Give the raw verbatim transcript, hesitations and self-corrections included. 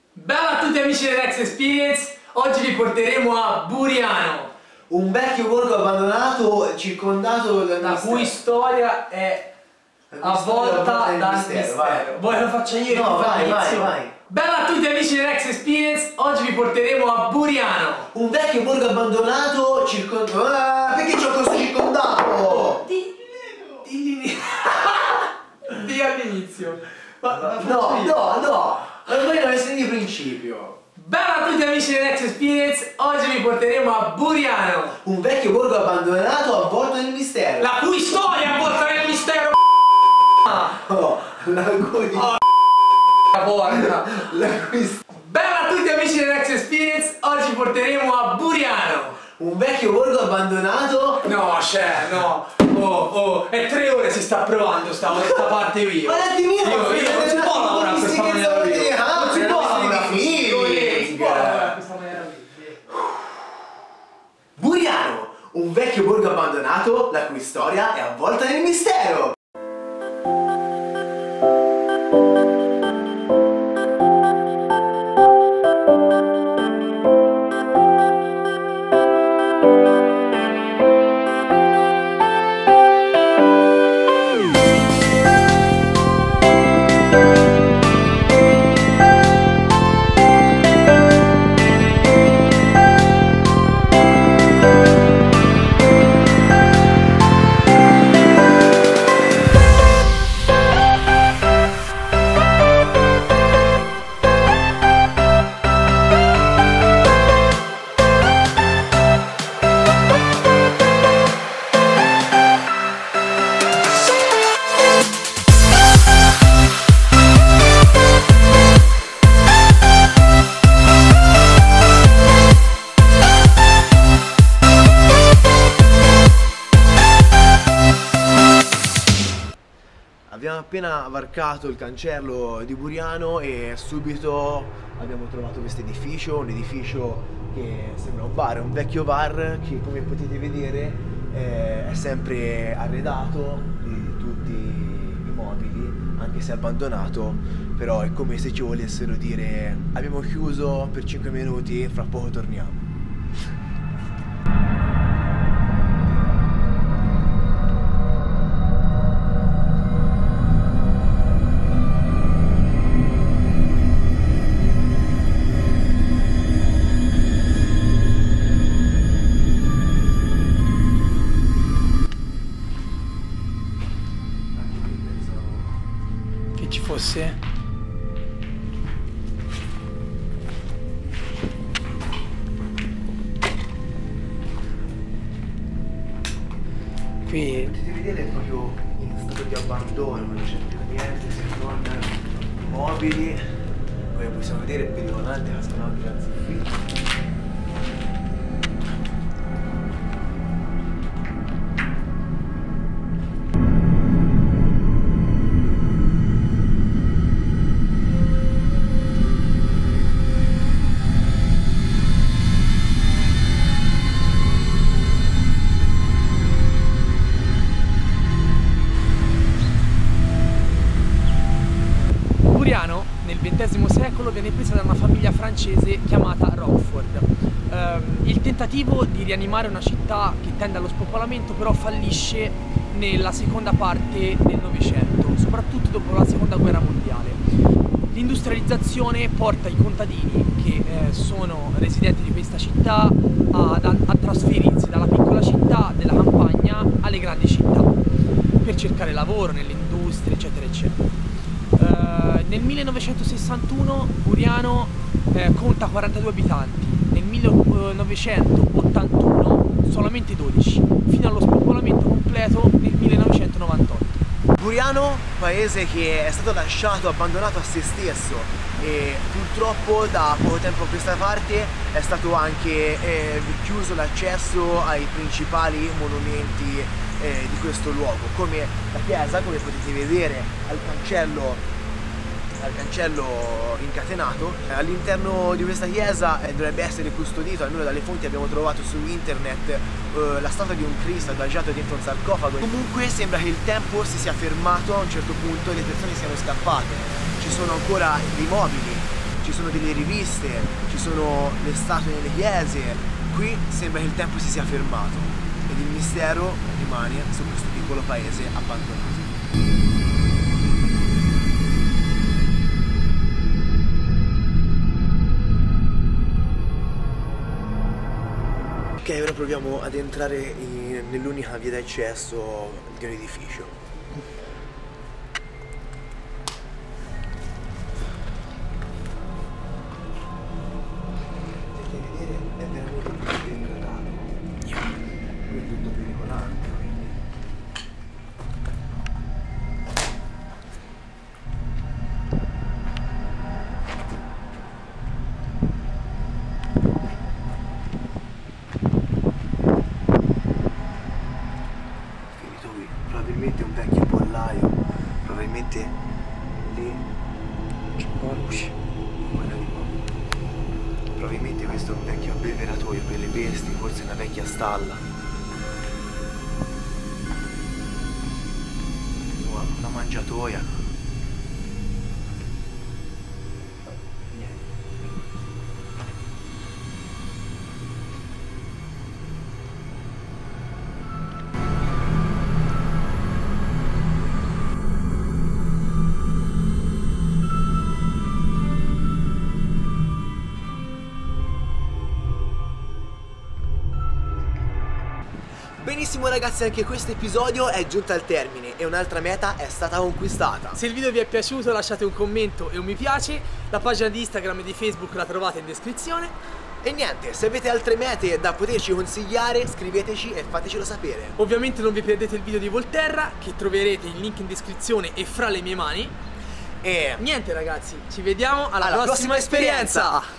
Bella a tutti amici dell'Ex Experience, oggi vi porteremo a Buriano, un vecchio borgo abbandonato circondato dal la cui storia è avvolta dal mistero. Vai. Vuoi lo faccio io? No, vai, vai, inizio? vai. Bella a tutti amici dell'Ex Experience, oggi vi porteremo a Buriano, un vecchio borgo abbandonato circondato. Ah, perché c'ho questo circondato? Di... Di... Di all'inizio. Ma, ma No, io. no, no, ma voi non essere di principio. Bella a tutti amici dell'Ex Experience, oggi vi porteremo a Buriano, un vecchio borgo abbandonato avvolto nel mistero. la cui storia è avvolta nel mistero. Oh, la cui... Oh, porca. La cui... Bella a tutti amici dell'Ex Experience, oggi porteremo a Buriano, un vecchio borgo abbandonato. no c'è, no, oh oh, è tre ore si sta provando sta, sta parte io. Ma un attimino, io, ma io non si può lavorare a questa maniera qui. Non si può lavorare così, non si può lavorare a questa maniera qui. Buriano, un vecchio borgo abbandonato la cui storia è avvolta nel mistero. Abbiamo appena varcato il cancello di Buriano e subito abbiamo trovato questo edificio, un edificio che sembra un bar, un vecchio bar che, come potete vedere, eh, è sempre arredato di tutti i mobili, anche se abbandonato, però è come se ci volessero dire: abbiamo chiuso per cinque minuti, fra poco torniamo. Ci fosse qui, Potete vedere, è proprio in stato di abbandono, non c'è più niente se non mobili. Come possiamo vedere il pedonale la stanza qui. Buriano nel ventesimo secolo viene presa da una famiglia francese chiamata Rockford. Um, il tentativo di rianimare una città che tende allo spopolamento però fallisce nella seconda parte del Novecento, soprattutto dopo la seconda guerra mondiale. L'industrializzazione porta i contadini che eh, sono residenti di questa città a, a, a trasferirsi dalla piccola città della campagna alle grandi città per cercare lavoro nelle industrie, eccetera eccetera. Uh, nel millenovecentosessantuno Buriano eh, conta quarantadue abitanti, nel millenovecentottantuno solamente dodici, fino allo spopolamento completo nel millenovecentonovantotto. Buriano, paese che è stato lasciato, abbandonato a se stesso, e purtroppo da poco tempo a questa parte è stato anche eh, chiuso l'accesso ai principali monumenti eh, di questo luogo, come la chiesa, come potete vedere al cancello al cancello incatenato. All'interno di questa chiesa eh, dovrebbe essere custodito, almeno dalle fonti abbiamo trovato su internet, eh, la statua di un Cristo adagiato dentro un sarcofago. Comunque sembra che il tempo si sia fermato a un certo punto e le persone siano scappate. Ci sono ancora dei mobili, ci ci sono delle riviste, ci sono le statue nelle chiese. Qui sembra che il tempo si sia fermato ed il mistero rimane su questo piccolo paese abbandonato. Ok, ora proviamo ad entrare nell'unica via d'accesso di un edificio. Potete vedere, è veramente tutto degradato. Qui è tutto pericolante, quindi. Probabilmente un vecchio pollaio, probabilmente lì c'è un po' luce, guarda di qua. Probabilmente questo è un vecchio abbeveratoio per le bestie, forse una vecchia stalla. Una mangiatoia. Benissimo ragazzi, anche questo episodio è giunto al termine e un'altra meta è stata conquistata. Se il video vi è piaciuto lasciate un commento e un mi piace, la pagina di Instagram e di Facebook la trovate in descrizione. E niente, se avete altre mete da poterci consigliare scriveteci e fatecelo sapere. Ovviamente non vi perdete il video di Volterra, che troverete il link in descrizione e fra le mie mani. E niente ragazzi, ci vediamo alla, alla prossima, prossima esperienza. esperienza.